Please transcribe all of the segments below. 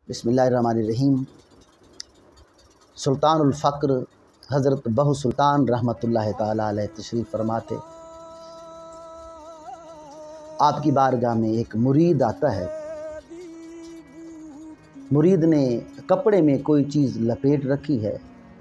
बिस्मिल्लाहिर्रहमानिर्रहीम। सुल्तानुल फ़क्र हज़रत बहू सुल्तान रहमतुल्लाह ताला अलैह तशरीफ़ फरमाते। आपकी बारगाह में एक मुरीद आता है। मुरीद ने कपड़े में कोई चीज़ लपेट रखी है।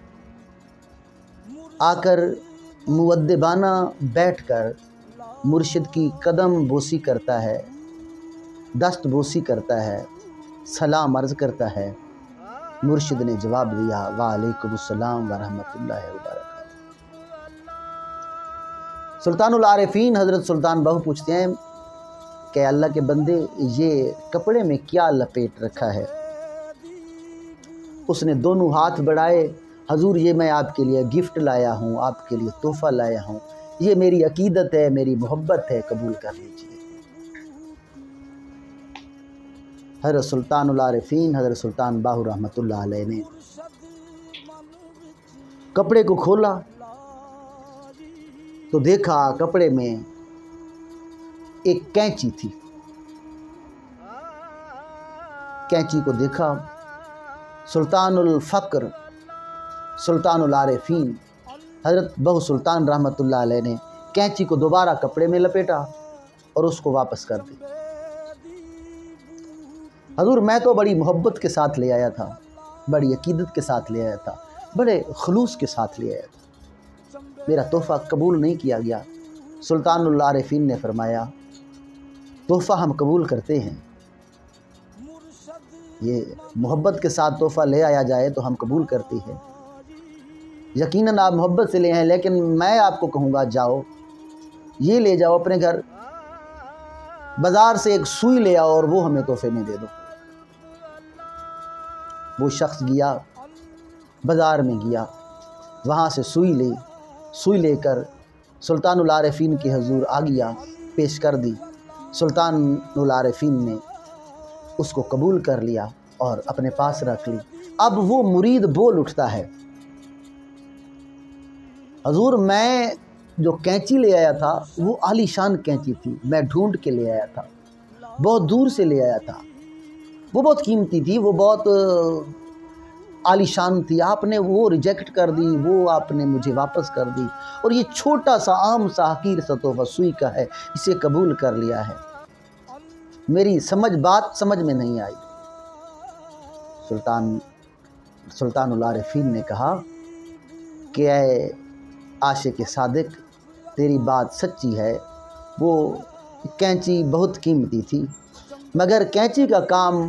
आकर मुअद्दिबाना बैठकर मुर्शिद की कदम बोसी करता है, दस्त बोसी करता है, सलाम अर्ज़ करता है। मुर्शिद ने जवाब दिया, वालेकुमुस्सलाम व रहमतुल्लाहि व बरकातहू। सुल्तानुल आरिफीन हज़रत सुल्तान बहू पूछते हैं कि अल्लाह के बंदे, ये कपड़े में क्या लपेट रखा है? उसने दोनों हाथ बढ़ाए, हजूर ये मैं आपके लिए गिफ्ट लाया हूँ, आपके लिए तोहफ़ा लाया हूँ, ये मेरी अकीदत है, मेरी मोहब्बत है, कबूल कर लीजिए। हज़रत सुल्तानुल आरिफीन हज़रत सुल्तान बाहू रहमतुल्लाह अलैह ने कपड़े को खोला तो देखा कपड़े में एक कैंची थी। कैंची को देखा। सुल्तानुल फ़क्र सुल्तानुल आरिफीन हज़रत बहू सुल्तान रहमतुल्लाह अलैह ने कैंची को दोबारा कपड़े में लपेटा और उसको वापस कर दी। हजूर मैं तो बड़ी मोहब्बत के साथ ले आया था, बड़ी अकीदत के साथ ले आया था, बड़े खलूस के साथ ले आया था, मेरा तोहफ़ा कबूल नहीं किया गया। सुल्तानुल आरिफीन ने फरमाया, तोहफ़ा हम कबूल करते हैं, ये मोहब्बत के साथ तोहफ़ा ले आया जाए तो हम कबूल करते हैं। यकीनन आप मोहब्बत से ले आए, लेकिन मैं आपको कहूँगा जाओ, ये ले जाओ अपने घर, बाज़ार से एक सुई ले आओ और वो हमें तोहफ़े में दे दो। वो शख्स गया, बाज़ार में गया, वहाँ से सुई ली, सुई लेकर सुल्तानुल आरिफीन के हजूर आ गया, पेश कर दी। सुल्तानुल आरिफीन ने उसको कबूल कर लिया और अपने पास रख ली। अब वो मुरीद बोल उठता है, हजूर मैं जो कैंची ले आया था वो आलीशान कैंची थी, मैं ढूंढ के ले आया था, बहुत दूर से ले आया था, वो बहुत कीमती थी, वो बहुत आलीशान थी, आपने वो रिजेक्ट कर दी, वो आपने मुझे वापस कर दी, और ये छोटा सा आम सा हकीर सा तोहफ़ा सुई का है, इसे कबूल कर लिया है। मेरी बात समझ में नहीं आई। सुल्तानुल आरिफीन ने कहा कि ऐ आशिक़ सादिक, तेरी बात सच्ची है, वो कैंची बहुत कीमती थी, मगर कैंची का काम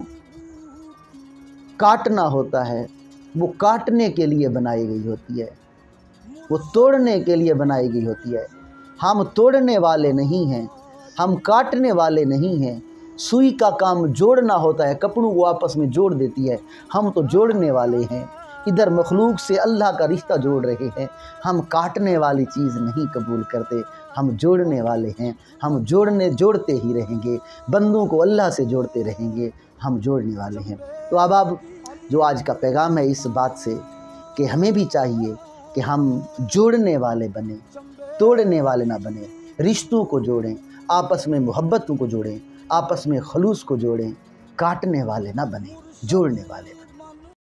काटना होता है, वो काटने के लिए बनाई गई होती है, वो तोड़ने के लिए बनाई गई होती है। हम तोड़ने वाले नहीं हैं, हम काटने वाले नहीं हैं। सुई का काम जोड़ना होता है, कपड़ों को आपस में जोड़ देती है, हम तो जोड़ने वाले हैं। इधर मखलूक से अल्लाह का रिश्ता जोड़ रहे हैं, हम काटने वाली चीज़ नहीं कबूल करते, हम जोड़ने वाले हैं। हम जोड़ते ही रहेंगे, बंदों को अल्लाह से जोड़ते रहेंगे, हम जोड़ने वाले हैं। तो अब जो आज का पैगाम है इस बात से कि हमें भी चाहिए कि हम जोड़ने वाले बने, तोड़ने वाले ना बने, रिश्तों को जोड़ें, आपस में मोहब्बतों को जोड़ें, आपस में खलूस को जोड़ें, काटने वाले ना बने, जोड़ने वाले।